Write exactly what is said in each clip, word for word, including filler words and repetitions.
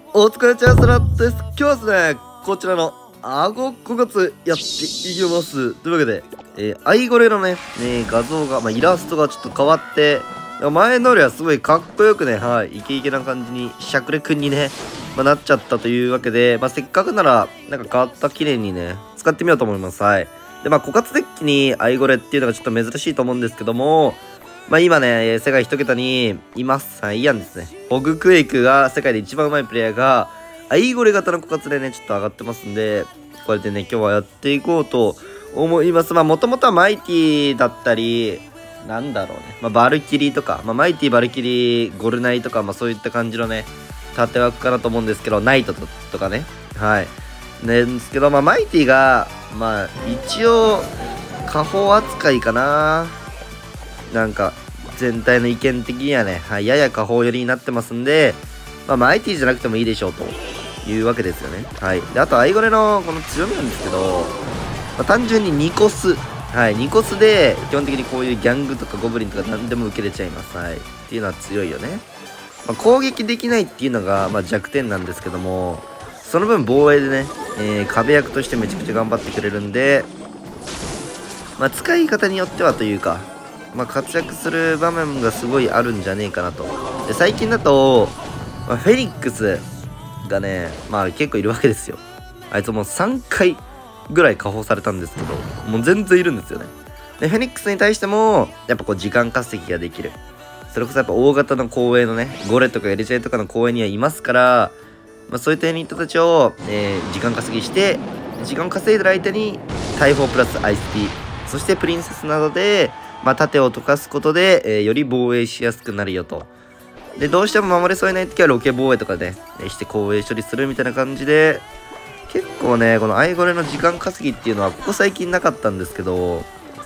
お疲れちゃんさらです。今日はですね、こちらのあごこがつやっていきます。というわけで、えー、アイゴレのね、ね画像が、まあ、イラストがちょっと変わって、前のよりはすごいかっこよくね、はい、イケイケな感じに、しゃくれくんにね、まあ、なっちゃったというわけで、まあ、せっかくなら、なんか変わった記念にね、使ってみようと思います。はい。で、まあ、枯渇デッキにアイゴレっていうのがちょっと珍しいと思うんですけども、まあ今ね、世界一桁にいます。はい、イアンですね。ホグクエイクが世界で一番上手いプレイヤーが、アイゴレ型の枯渇でね、ちょっと上がってますんで、これでね、今日はやっていこうと思います。まあもともとはマイティだったり、なんだろうね。まあバルキリーとか、まあマイティ、バルキリー、ゴルナイとか、まあそういった感じのね、縦枠かなと思うんですけど、ナイトととかね。はい。なんですけど、まあマイティが、まあ一応、下方扱いかな。なんか、全体の意見的にはね、はい、やや下方寄りになってますんで、まあ、マイティじゃなくてもいいでしょうというわけですよね。はい。で、あと、アイゴレのこの強みなんですけど、まあ、単純ににコス。はい。にコスで、基本的にこういうギャングとかゴブリンとか何でも受けれちゃいます。はい。っていうのは強いよね。まあ、攻撃できないっていうのが、まあ、弱点なんですけども、その分防衛でね、えー、壁役としてめちゃくちゃ頑張ってくれるんで、まあ、使い方によってはというか、まあ、活躍する場面がすごいあるんじゃねえかなと。で、最近だと、まあ、フェニックスがね、まあ結構いるわけですよ。あいつもうさんかいぐらい下放されたんですけど、もう全然いるんですよね。で、フェニックスに対しても、やっぱこう時間稼ぎができる。それこそやっぱ大型の公営のね、ゴレとかエリジェイとかの公営にはいますから、まあそういったユニットたちを、えー、時間稼ぎして、時間を稼いでる相手に、大砲プラスアイスピー、そしてプリンセスなどで、まあ、盾を溶かすことで、えー、より防衛しやすくなるよと。で、どうしても守れそうにないときはロケ防衛とかで、ね、して攻撃処理するみたいな感じで、結構ね、このアイゴレの時間稼ぎっていうのはここ最近なかったんですけど、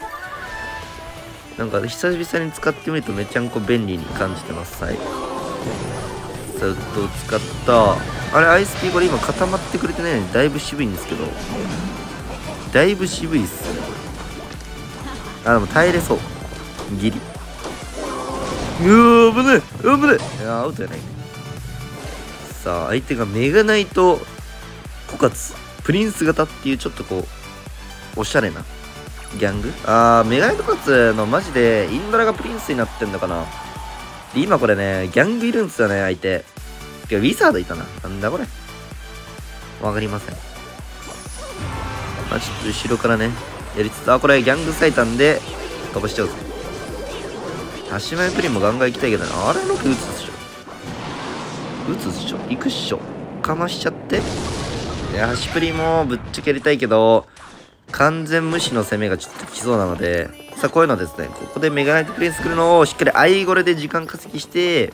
なんか久々に使ってみるとめちゃんこ便利に感じてます。はい。ずっと使った。あれ、アイスピーこれ今固まってくれてないのにだいぶ渋いんですけど、だいぶ渋いっすよね、これ。あ、でも耐えれそう。ギリ。うー、危ない危ないいや、アウトじゃない。さあ、相手がメガナイト枯渇プリンス型っていうちょっとこう、おしゃれなギャング。あー、メガナイト枯渇のマジでインドラがプリンスになってんのかな。で、今これね、ギャングいるんですよね、相手。てか、ウィザードいたな。なんだこれ。わかりません。まあ、ちょっと後ろからね、やりつつ、あ、これギャング最短で飛ばしちゃうぞ。足前プリンもガンガン行きたいけどね、あれのく打つっしょ。打つっしょ。行くっしょ。かましちゃって。いや、足プリンもぶっちゃけやりたいけど、完全無視の攻めがちょっと来そうなので、さあ、こういうのですね、ここでメガナイトプリンス来るのをしっかりアイゴレで時間稼ぎして、い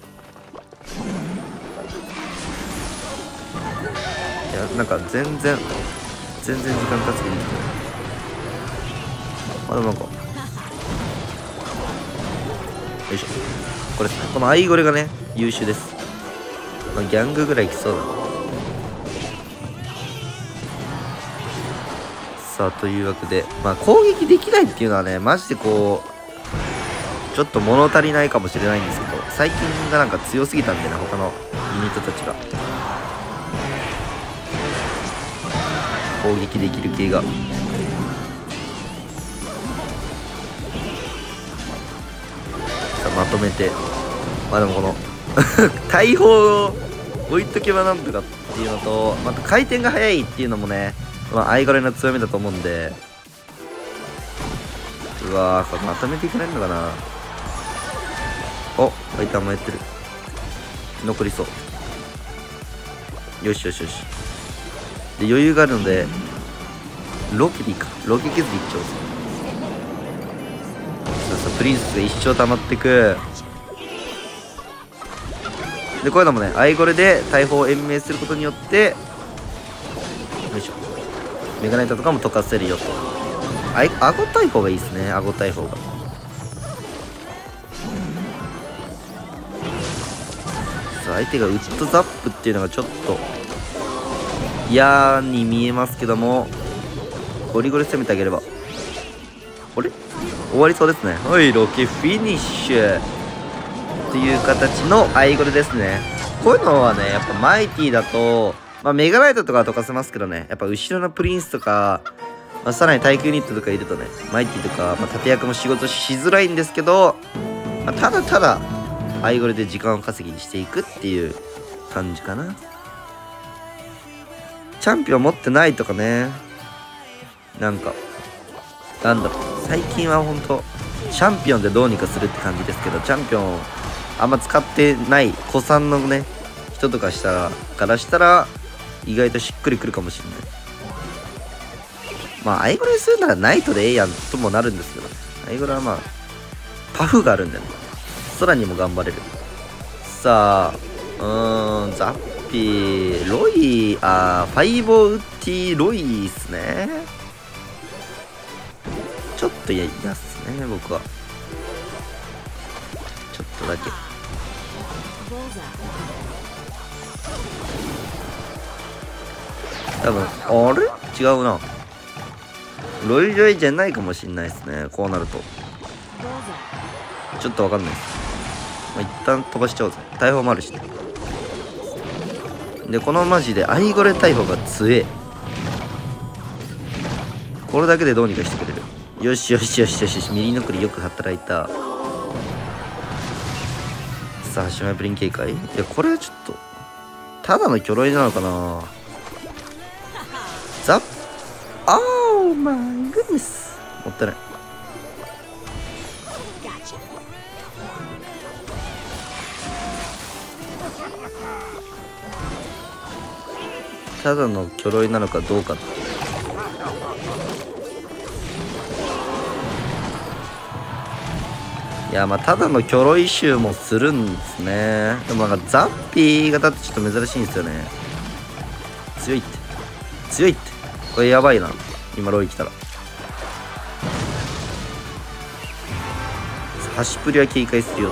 や、なんか全然、全然時間稼ぎできてない。あ、でもなんか、よいしょ。これですね。このアイゴレがね、優秀です。まあ、ギャングぐらい来そうだな。さあ、というわけで、まあ、攻撃できないっていうのはね、マジでこう、ちょっと物足りないかもしれないんですけど、最近がなんか強すぎたんでね、他のユニットたちが。攻撃できる系が。まとめて、まあでもこの大砲を置いとけばなんとかっていうのと、また回転が速いっていうのもね、まあ、アイゴレの強みだと思うんで、うわー、これまとめていかないのかな。お、ファイターもやってる。残りそう。よしよしよし。で、余裕があるので、ロケでいいか。ロケ削りいっちゃおう。プリンスが一生溜まってく。で、こういうのもね、アイゴレで大砲を延命することによって、よいしょ。メガナイトとかも溶かせるよと。あい、顎大砲がいいですね、顎大砲が。さあ、相手がウッドザップっていうのがちょっと嫌に見えますけども、ゴリゴリ攻めてあげれば。あれ終わりそうですね。はい、ロケフィニッシュっていう形のアイゴレですね。 こういうのはねやっぱマイティだと、まあ、メガライトとかは溶かせますけどね、やっぱ後ろのプリンスとか、まあ、さらに耐久ニットとかいるとねマイティとか、まあ、盾役も仕事しづらいんですけど、まあ、ただただアイゴレで時間を稼ぎにしていくっていう感じかな。チャンピオン持ってないとかね、なんかなんだろう、最近はほんとチャンピオンでどうにかするって感じですけど、チャンピオンあんま使ってない子さんのね人とかしたらからしたら意外としっくりくるかもしれない。まあアイゴレするならナイトでええやんともなるんですけど、アイゴレはまあパフがあるんだよね、空にも頑張れる。さあうーんザッピーロイあーファイボウッティロイっすね。ちょっと嫌っすね僕は、ちょっとだけ。多分あれ違うな、ロイロイじゃないかもしんないですね。こうなるとちょっとわかんないです。まあ、一旦飛ばしちゃおうぜ、大砲もあるしね。でこのマジでアイゴレ大砲が強え、これだけでどうにかしてくれる。よしよしよしよしよし、ミリノクリよく働いた。さあ、シマイプリン警戒。いや、これはちょっとただの鎧なのかな。ザッオーマイグッネス、もったいない。ただの鎧なのかどうか。いや、まあただの鎧集もするんですね。でもなんかザッピーがだってちょっと珍しいんですよね。強いって強いって、これやばいな。今ロイ来たら端プリは警戒するよ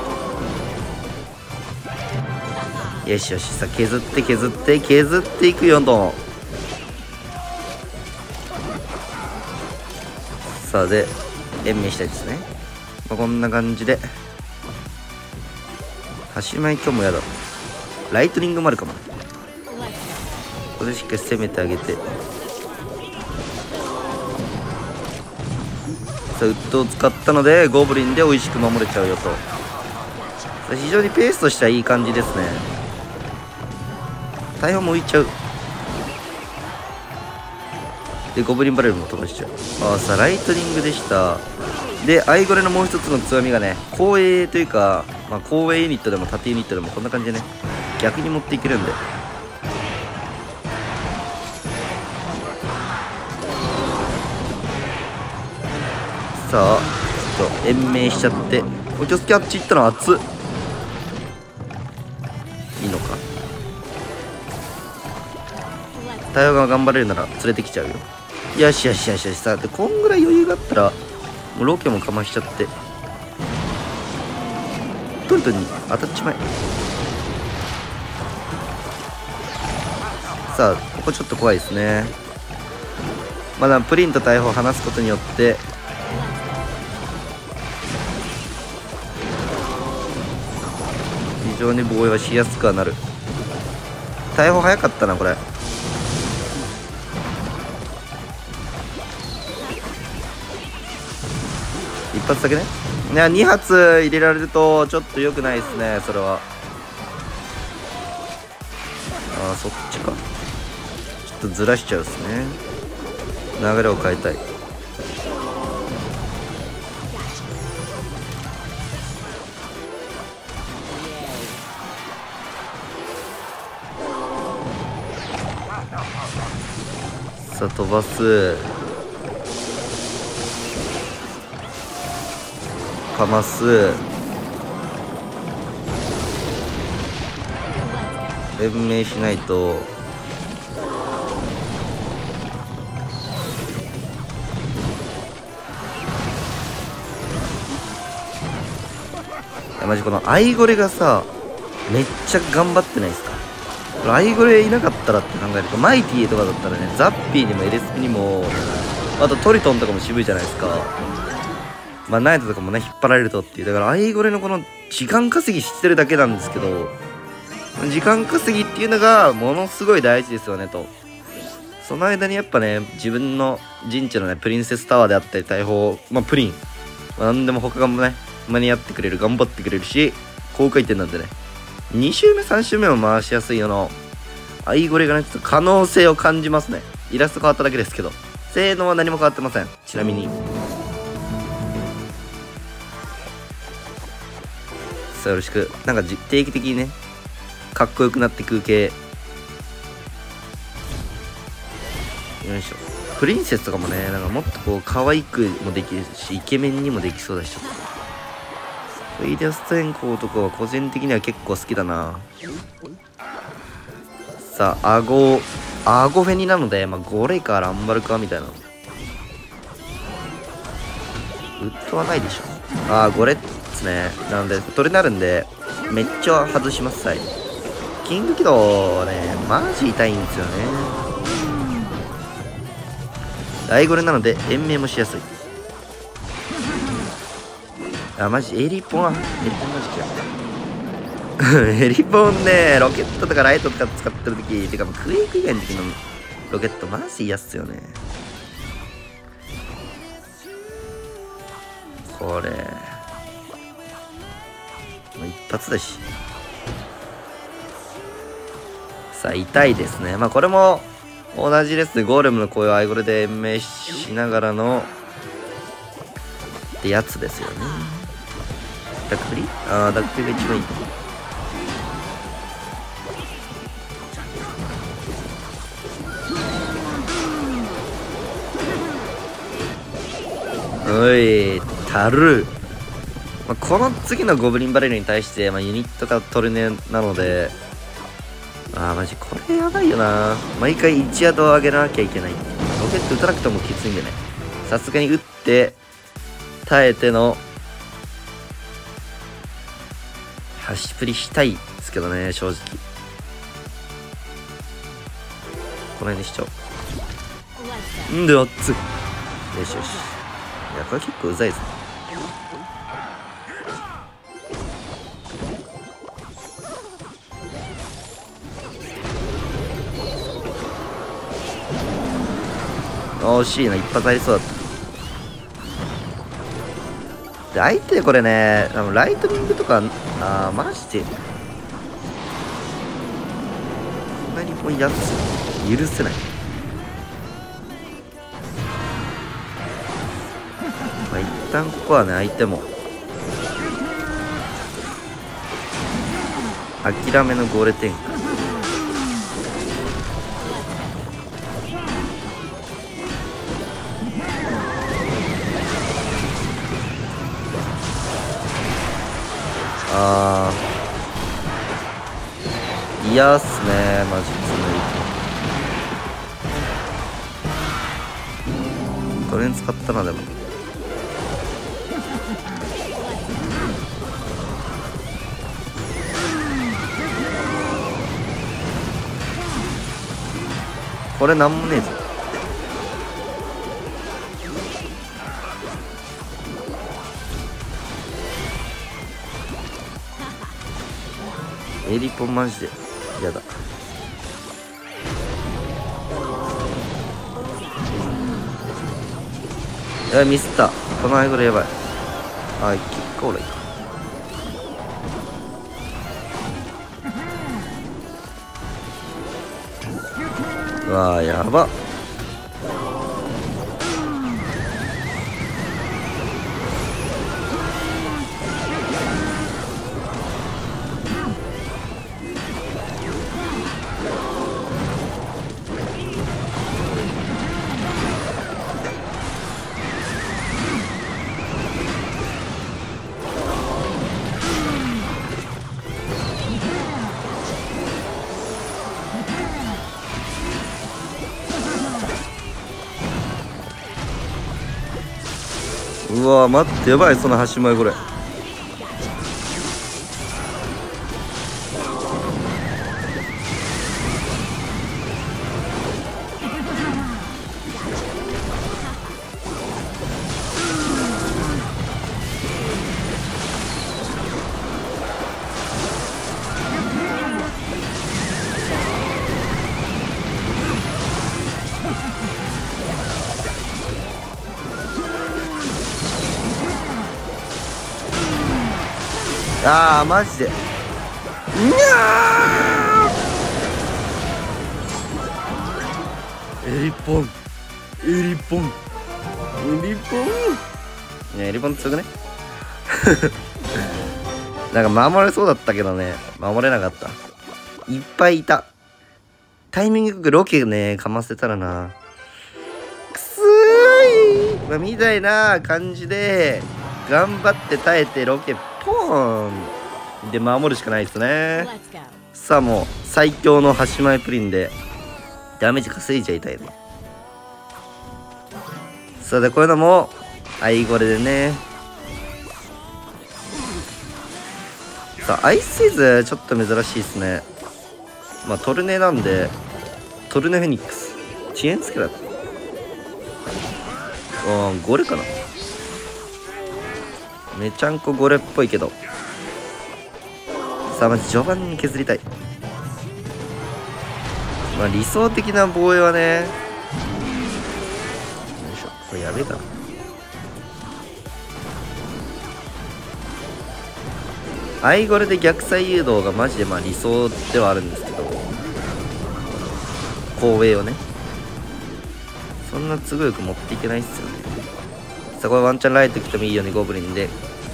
と。よしよし、さあ削って削って削っていくよと。さあで延命したいですね。まあ、こんな感じで端前今日もやだ。ライトニングもあるかも。ここでしっかり攻めてあげて、さあウッドを使ったのでゴブリンで美味しく守れちゃうよと。さあ非常にペースとしてはいい感じですね。大砲も浮いちゃう。でゴブリンバレルも飛ばしちゃう。ああ、さあライトニングでした。でアイゴレのもう一つの強みがね、後衛というか、まあ、後衛ユニットでも縦ユニットでもこんな感じでね逆に持っていけるんで、さあちょっと延命しちゃって、お気をつけ、あっち行ったの熱っ。いいのか、対応が頑張れるなら連れてきちゃうよ。よしよしよしよし。さあでこんぐらい余裕があったらもうロケもかましちゃってトリトに当たっちまえ。さあここちょっと怖いですね。まだプリンと大砲を離すことによって非常に防衛はしやすくはなる。大砲早かったなこれ。一発だけね。いやに発入れられるとちょっと良くないですねそれは。ああそっちか、ちょっとずらしちゃうですね。流れを変えたい。さあ飛ばす、かます、延命しないと。いやマジこのアイゴレがさめっちゃ頑張ってないですか。これアイゴレいなかったらって考えるとマイティとかだったらね、ザッピーにもエレスピにもあとトリトンとかも渋いじゃないですか。まあナイトとかもね引っ張られるとっていう、だからアイゴレのこの時間稼ぎしてるだけなんですけど、 時間稼ぎっていうのがものすごい大事ですよねと。その間にやっぱね、自分の陣地のね、プリンセスタワーであったり、大砲、まあプリン、まあ、何でも他がもね、間に合ってくれる、頑張ってくれるし、高回転なんでね、に周目、さん周目も回しやすいよの、アイゴレがね、ちょっと可能性を感じますね。イラスト変わっただけですけど、性能は何も変わってません。ちなみに。さあ、よろしく。なんか定期的にね、かっこよくなってく系。よいしょ。プリンセスとかもね、なんかもっとこう可愛くもできるし、イケメンにもできそうだし、ちょっと。フェイデアステンコーとかは個人的には結構好きだな。さあ、アゴ、アゴフェニなので、まあ、ゴレかランバルかみたいな。ウッドはないでしょ。ああ、ゴレですね。なので、取れなるんで、めっちゃ外します、最後。キング起動はね、マジ痛いんですよね。アイゴレなので延命もしやすい。あ、マジエリポンはエリポンマジかエリポンね、ロケットとかライトとか使ってる時てかもうクエイク以外の時のロケットマジ嫌っすよね。これもう一発だし。さあ痛いですね。まあこれも同じですね。ゴーレムの声をアイゴレで延命しながらのってやつですよね。ダックプリああ、ダックプリが一番いい。おい、たる。まあ、この次のゴブリンバレルに対して、まあ、ユニットがトルネなので、ああ、マジこれやばいよな。毎回いちヤードを上げなきゃいけない。ロケット打たなくてもきついんでね。さすがに打って、耐えての、端プリしたいですけどね、正直。この辺にしちゃおう。んで、あっつ。よしよし。いや、これ結構うざいですね。惜しいな、一発ありそうだった。で、相手これね、ライトニングとか、あー、マジで。こんなにもうやつ、許せない。まあ、一旦ここはね、相手も。諦めのゴーレ展開。あー、嫌っすね、マジで。トレン使ったな、でも。これなんもねえぞ。エリポンマジで嫌だ。やばい、ミスった。このアイゴレやばい。あ、キックオーライ。うわー、やば。うわー、待って、やばい、その端前これ。 あーマジでにゃーエリポンエリポンエリポンねエリポン強くねなんか守れそうだったけどね守れなかった。いっぱいいた。タイミングよくロケねかませたらな。くすーい、まあ、みたいな感じで頑張って耐えてロケポーンで守るしかないですね。さあもう最強の端前プリンでダメージ稼いじゃいたいね。さあでこういうのもアイゴレでね。さあアイスイズちょっと珍しいですね。まあトルネなんでトルネフェニックス遅延つけだった。うんゴレかな。めちゃんこゴレっぽいけど。さあまず序盤に削りたい。まあ理想的な防衛はね、よいしょこれやべえかな。アイゴレで逆サイ誘導がマジでまあ理想ではあるんですけど、後衛をねそんな都合よく持っていけないっすよね。さあこれワンチャンライト来てもいいよねゴブリンで。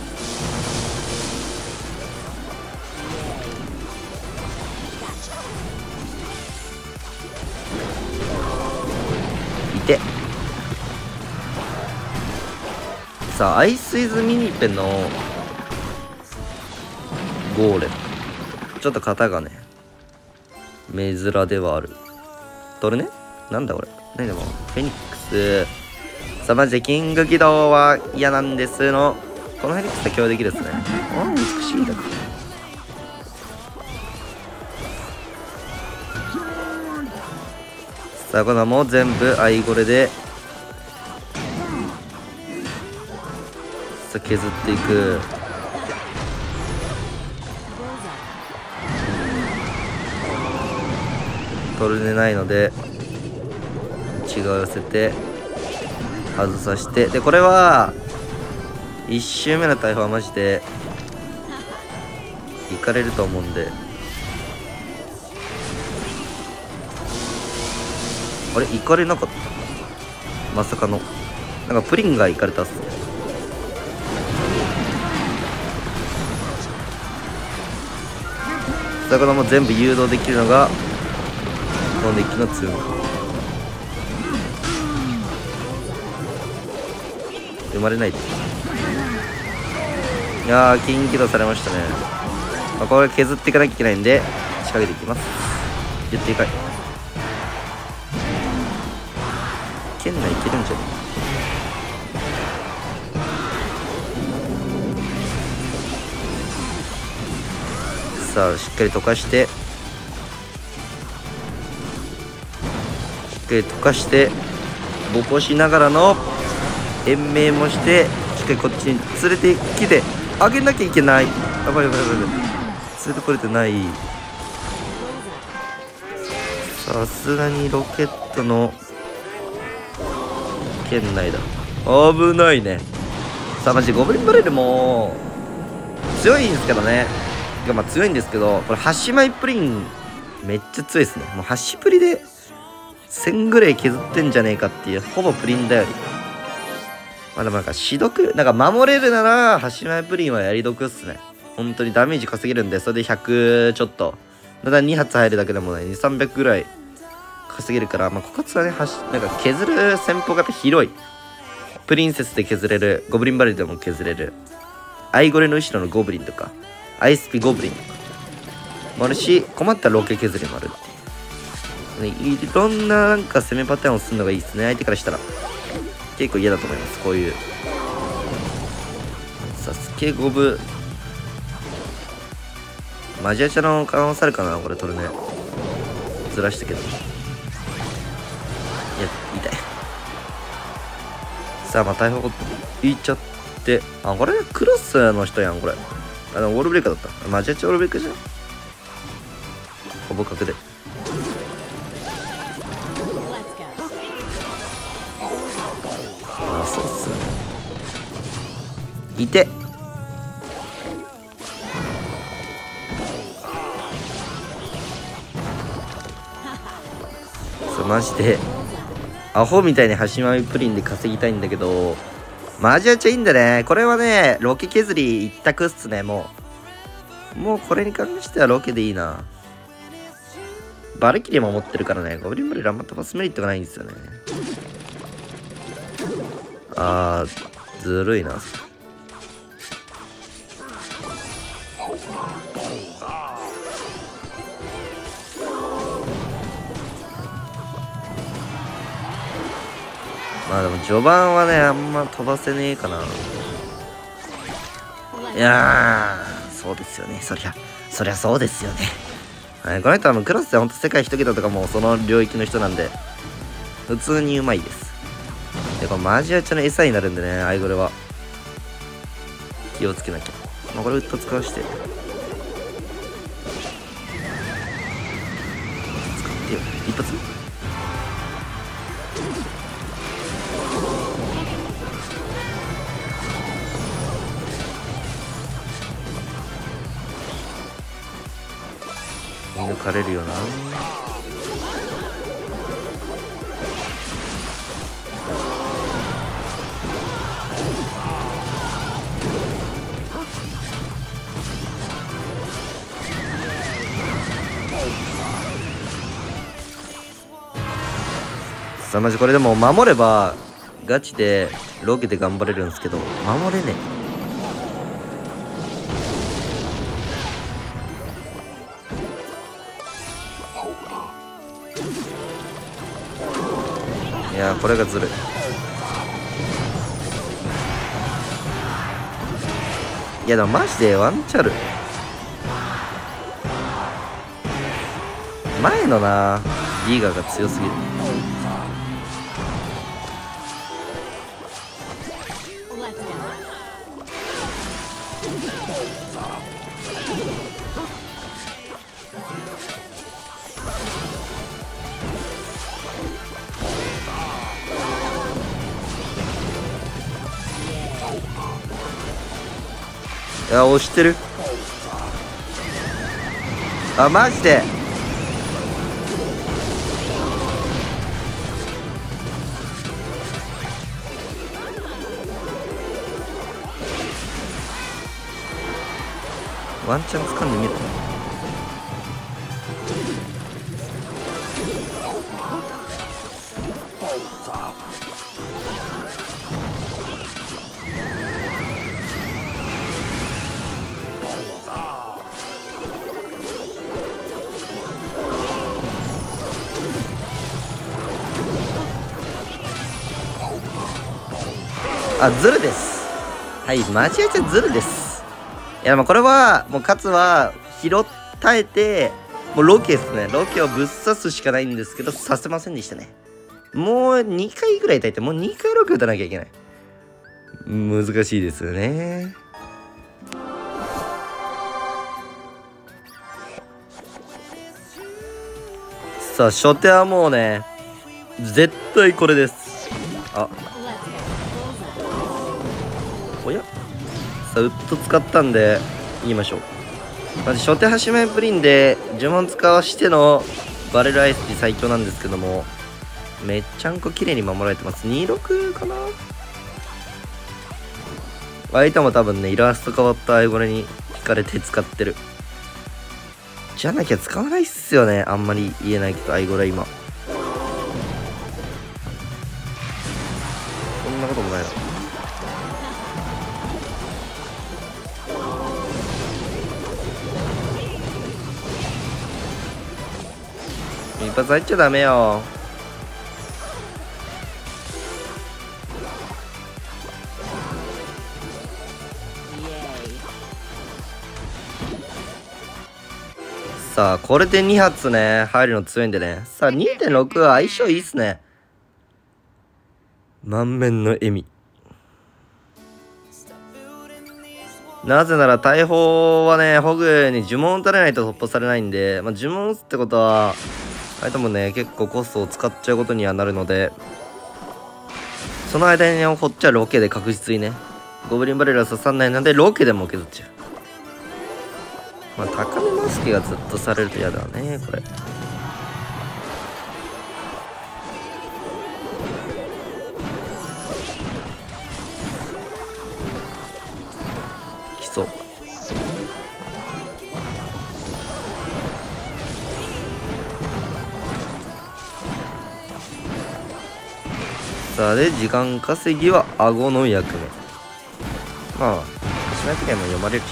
いてさあアイスイズミニペのゴーレムちょっと型がね目面ではある。トルネなんだこれ何でもフェニックス。さあマジでキング起動は嫌なんですの。このフェニックスで共有できるですね。ああ美しいだけ。さあこのもう全部アイゴレでさあ削っていく。トルネないので違う寄せて外させて、でこれはいち周目の大砲はマジでいかれると思うんで。あれいかれなかった、まさかのなんかプリンがいかれたっすね。さあこれも全部誘導できるのがこのデッキの強み。生まれないで。いやー金起動されましたね。まあ、これ削っていかなきゃいけないんで仕掛けていきます。言っていかい県内いけるんじゃねえ。さあしっかり溶かしてしっかり溶かしてボコしながらの延命もしてしっかりこっちに連れてきてあげなきゃいけない。やばいやばいやばい、連れてこれてない。さすがにロケットの圏内だ。危ないね。さあマジでゴブリンバレルも強いんですけどね。まあ強いんですけど、これ端前プリンめっちゃ強いですね。もう端プリでせんぐらい削ってんじゃねえかっていう、ほぼプリンだより。まあでもなんか死毒なんか守れるなら端前プリンはやり得っすね。本当にダメージ稼げるんで、それでひゃくちょっとだだに発入るだけでもねにせんさんびゃくぐらい稼げるから、まあ枯渇はねはしなんか削る戦法がやっぱ広い。プリンセスで削れる、ゴブリンバレルでも削れる、アイゴレの後ろのゴブリンとかアイスピゴブリンとかもあるし、困ったらロケ削りもあるっていう、ね、いろんななんか攻めパターンをするのがいいですね。相手からしたら結構嫌だと思います。こういうサスケゴブマジアチャの可能性あるかな。これ取るねずらしたけど、いや痛い。さあまた大砲いっちゃって、あこれクロスの人やんこれ。あのウォールブレイカーだった。マジアチャウォールブレイカーじゃん、ほぼ角で。あそうっすね。いてとマジでアホみたいに端まみプリンで稼ぎたいんだけど、マジアチャいいんだね。これはね、ロケ削り一択っすね。もうもうこれに関してはロケでいいな。バルキリーも持ってるからね、ゴブリンブレーあんま飛ばすメリットがないんですよね。あー、ずるいな。まあでも序盤はね、あんま飛ばせねえかな。いやー、そうですよね。そりゃ、そりゃそうですよね。はい、この人はもうクラスでほんと世界一桁とかもうその領域の人なんで、普通にうまいです。で、これマジアチャの餌になるんでね、アイゴレは。気をつけなきゃ。まあ、これウッド使わして。使ってよ。一発抜かれるよな。さあマジこれでも守ればガチでロケで頑張れるんですけど、守れねえ。いやーこれがずるい。いやでもマジでワンチャル前のなリーガーが強すぎる。いや押してる。あマジでワンチャン掴んでみる。あ、ズルです。はい、間違えちゃズルです。いや、もうこれは、もう勝つは、拾ったえて、もうロケですね。ロケをぶっ刺すしかないんですけど、させませんでしたね。もうにかいぐらい耐えて、もうにかいロケ打たなきゃいけない。難しいですよね。さあ、初手はもうね、絶対これです。あ。おやさあウッド使ったんで言いましょう。まず初手端面プリンで呪文使わしてのバレルアイスティ最強なんですけども、めっちゃんこ綺麗に守られてます。にじゅうろくかな。相手も多分ねイラスト変わったアイゴレに引かれて使ってる。じゃなきゃ使わないっすよね。あんまり言えないけどアイゴレ今そんなこともないな。一発入っちゃダメよ。さあこれでに発ね入るの強いんでね。さあ にてんろく は相性いいっすね。満面の笑み。なぜなら大砲はねホグに呪文打たれないと突破されないんで、まあ、呪文打つってことは相手もね結構コストを使っちゃうことにはなるので、その間にねこっちはロケで確実にねゴブリンバレルは刺さんないのでロケでも削っちゃう。まあ高めマスケがずっとされると嫌だねこれ。 さあで時間稼ぎは顎の役目。まあしないときはもう読まれるし。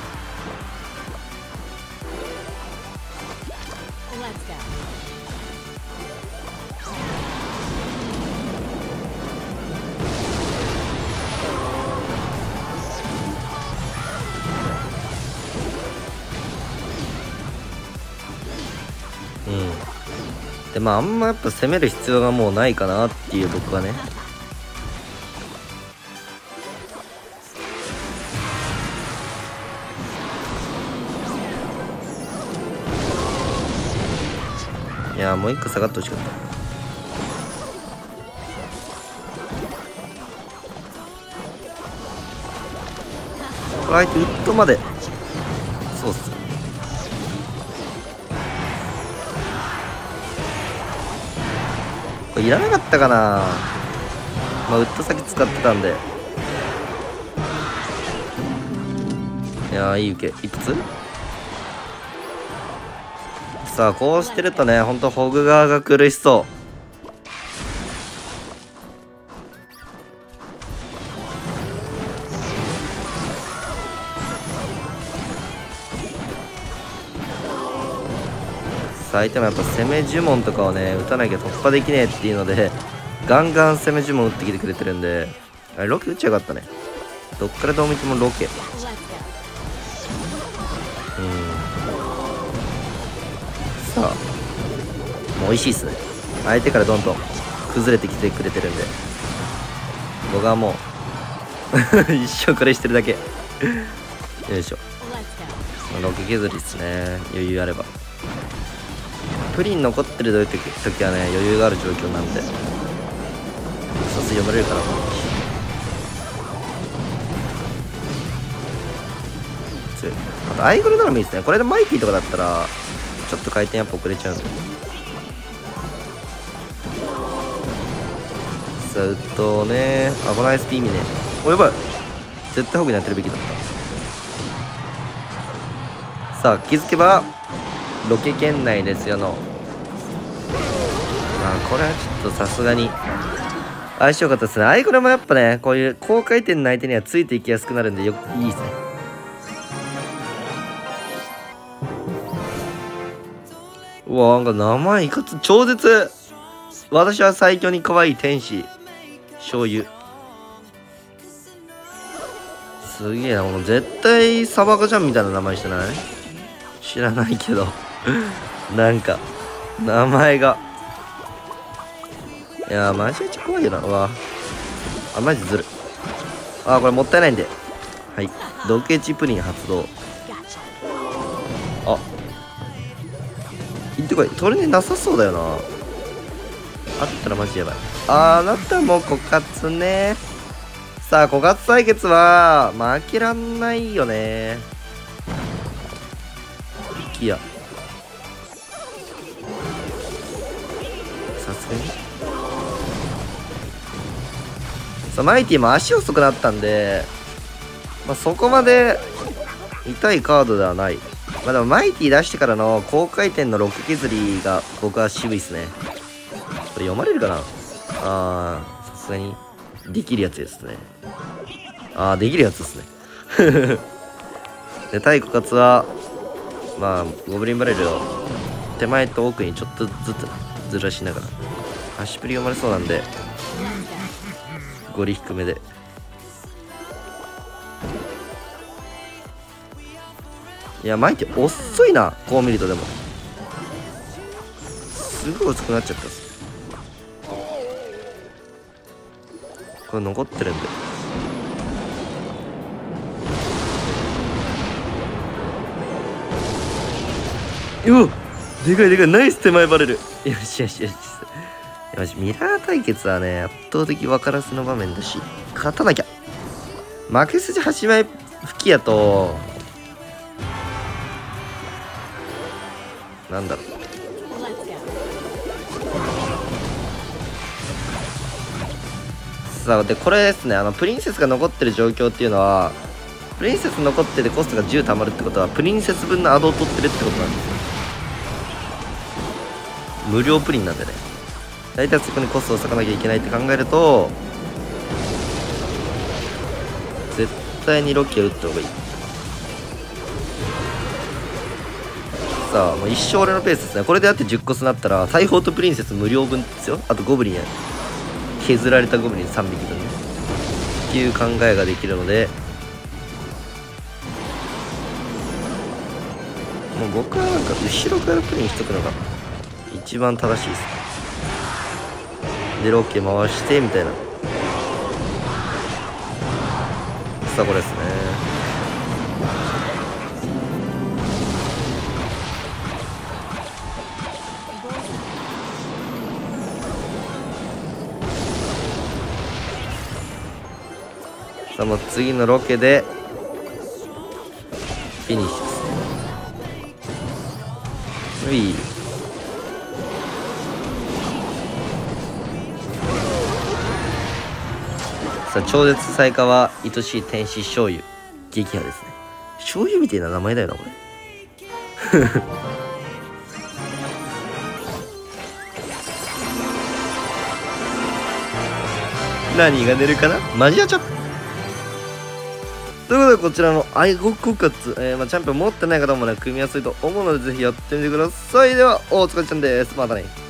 うんでまああんまやっぱ攻める必要がもうないかなっていう僕はね。いやもう一個下がってほしかった。これ相手ウッドまでそうっす。これいらなかったかな。まあウッド先使ってたんで。いやーいい受けいくつ。さあこうしてるとねほんとホグ側が苦しそう。相手もやっぱ攻め呪文とかをね打たなきゃ突破できねえっていうのでガンガン攻め呪文打ってきてくれてるんで、あれロケ打っちゃよかったね。どっからどう見てもロケ。うんさあもう美味しいっすね。相手からどんどん崩れてきてくれてるんで僕はもう一生これしてるだけよいしょ。ロケ削りっすね。余裕あれば。プリン残ってる時はね余裕がある状況なんでさす読まれるかなと思うし強い。あとアイゴルならもいいですね。これでマイティとかだったらちょっと回転やっぱ遅れちゃうんで。さあウッドね危ないスピーミね。おやばい絶対ホグにやってるべきだった。さあ気づけばロケ圏内ですよの。あこれはちょっとさすがに相性良かったですね。アイゴレもやっぱねこういう高回転の相手にはついていきやすくなるんでよくいいですね。うわなんか名前いかつ超絶。私は最強に可愛い天使醤油すげえな。もう絶対サバカちゃんみたいな名前してない？知らないけどなんか名前がいやーマジで怖いよな。うわあマジずる。あこれもったいないんではいドケチプリン発動。あ行ってこい。取れなさそうだよな。あったらマジやばい。あーなったらもう枯渇ね。さあ枯渇対決は負けらんないよね。いやさすがにさあマイティも足遅くなったんで、まあ、そこまで痛いカードではない。まあでもマイティ出してからの高回転のロック削りが僕は渋いっすね。これ読まれるかな。あーさすがにできるやつですね。あーできるやつですねで対枯渇はまあゴブリンバレルを手前と奥にちょっとずつずらしながら足プリ読まれそうなんでゴリ低めで。いやマイティ遅いな。こう見るとでもすぐ遅くなっちゃったっす。これ残ってるんでうわでかいでかいナイス手前バレる。よしよしよしよしミラー対決はね圧倒的分からずの場面だし勝たなきゃ。負け筋はちまい吹きやとなんだろうさあでこれですねあのプリンセスが残ってる状況っていうのはプリンセス残っててコストがじゅう貯まるってことはプリンセス分のアドを取ってるってことなんですよ。無料プリンなんでね大体そこにコストを割かなきゃいけないって考えると絶対にロケ打った方がいい。さあもう一生俺のペースですね。これであってじゅっコスになったら大砲とプリンセス無料分ですよ。あとゴブリンや削られたゴブリンさんびきぶんねっていう考えができるので、もう僕はなんか後ろからプリンしとくのが一番正しいですね。でロケ回してみたいな。さあこれですね。さあもう次のロケでフィニッシュですね。ういさあ超絶最下は愛しい天使醤油撃破ですね。醤油みたいな名前だよなこれ何が出るかな。マジアチャということでこちらの愛国枯渇、えーまあ、チャンピオン持ってない方もね組みやすいと思うのでぜひやってみてください。ではお疲れちゃんです。またね。